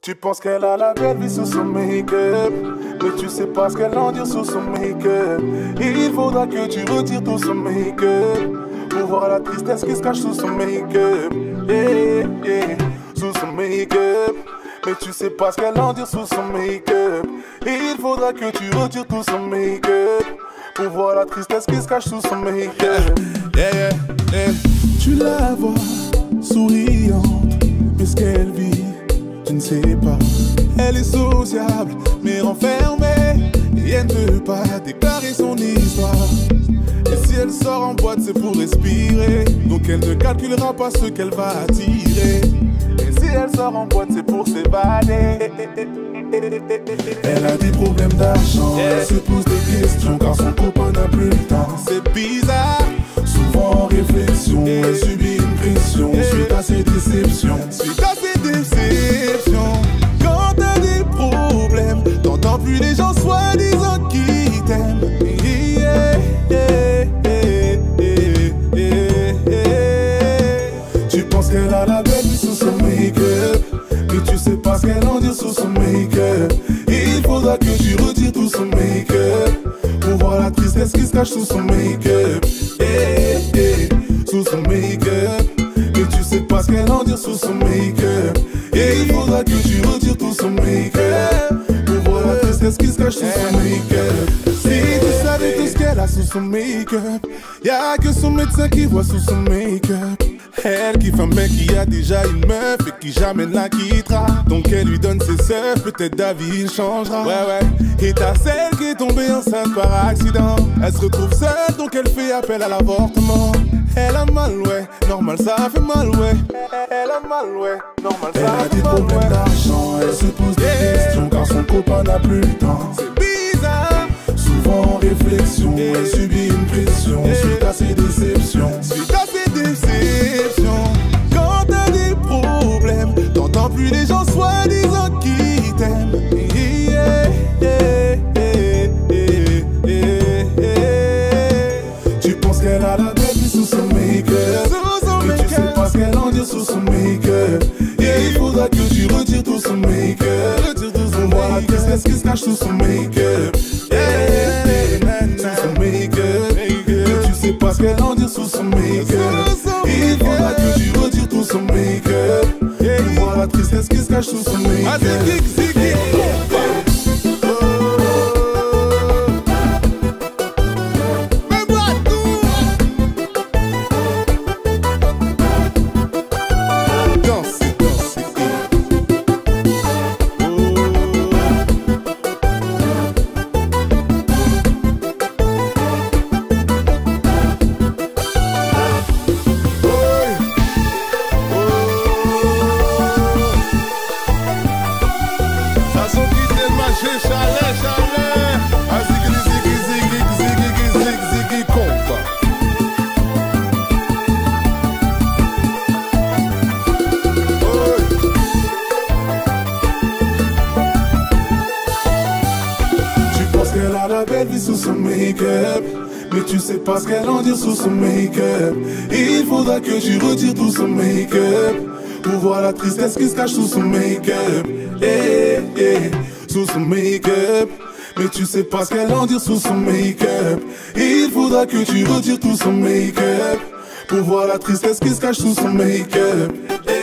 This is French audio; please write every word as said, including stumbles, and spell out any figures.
Tu penses qu'elle a la belle vie sous son make-up, mais tu sais pas ce qu'elle endure sous son make-up. Il faudra que tu retires tout son make-up pour voir la tristesse qui se cache sous son make-up. Yeah, yeah, sous son make-up, mais tu sais pas ce qu'elle endure sous son make-up. Il faudra que tu retires tout son make-up pour voir la tristesse qui se cache sous son make-up. Yeah, yeah, yeah. Tu la vois souriante, mais ce qu'elle vit, tu ne sais pas. Elle est sociable, mais renfermée, et elle ne peut pas déclarer son histoire. Et si elle sort en boîte, c'est pour respirer, donc elle ne calculera pas ce qu'elle va attirer. Et si elle sort en boîte, c'est pour s'évader. Elle a des problèmes d'argent, yeah. Elle se pose des questions car son copain n'a plus le temps. C'est bizarre, souvent en réflexion, yeah. Elle subit une pression, yeah. Suite à ses déceptions. Suite à ses déceptions, quand t'as des problèmes, t'entends plus les gens soi-disant qui t'aiment. Yeah, yeah, yeah, yeah, yeah. Tu penses qu'elle a la belle vie sous son make-up, mais tu sais pas ce qu'elle endure sous son make-up. Il faudra que tu retires tout son make-up pour voir la tristesse qui se cache sous son make-up. Yeah, yeah, sous son make-up, mais tu sais pas ce qu'elle endure sous son make-up. Et il faudra que tu retires tout son make-up pour voir la tristesse qui se cache sous son make-up. Si tu savais tout ce qu'elle a sous son make-up, y'a que son médecin qui voit sous son make-up. Elle qui fait un mec qui a déjà une meuf et qui jamais ne la quittera. Donc elle lui donne ses seufs, peut-être d'avis il changera. Ouais ouais. Et t'as celle qui est tombée enceinte par accident. Elle se retrouve seule donc elle fait appel à l'avortement. Elle a mal ouais, normal ça fait mal ouais. Elle a mal ouais, normal ça elle fait mal ouais. Elle a des problèmes ouais. d'argent, elle se pose yeah. des questions car son copain n'a plus le temps. C'est bizarre, souvent en réflexion, yeah. Elle subit une pression yeah. Suite à ses déceptions. Suite à ses déceptions, quand t'as des problèmes, t'entends plus les gens soi-disant qui t'aiment. Yeah, yeah, yeah, yeah, yeah. Tu penses qu'elle a la belle vie sous son make-up, mais tu sais pas ce qu'elle endure sous son make-up. Et il faudra que tu retires tout son make-up pour voir la tristesse qui se cache sous son make-up. Yeah, yeah, sous son make-up, mais tu sais pas ce qu'elle endure sous son make-up. Il faudra que tu retires tout son make-up pour voir la tristesse qui se cache sous son make-up. Sous son make-up, mais tu sais pas ce qu'elle endure sous son make-up. Il faudra que tu retires tout son make-up pour voir la tristesse qui se cache sous son make-up. Yeah, yeah, sous son make-up, mais tu sais pas ce qu'elle endure sous son make-up. Il faudra que tu retires tout son make-up pour voir la tristesse qui se cache sous son make-up.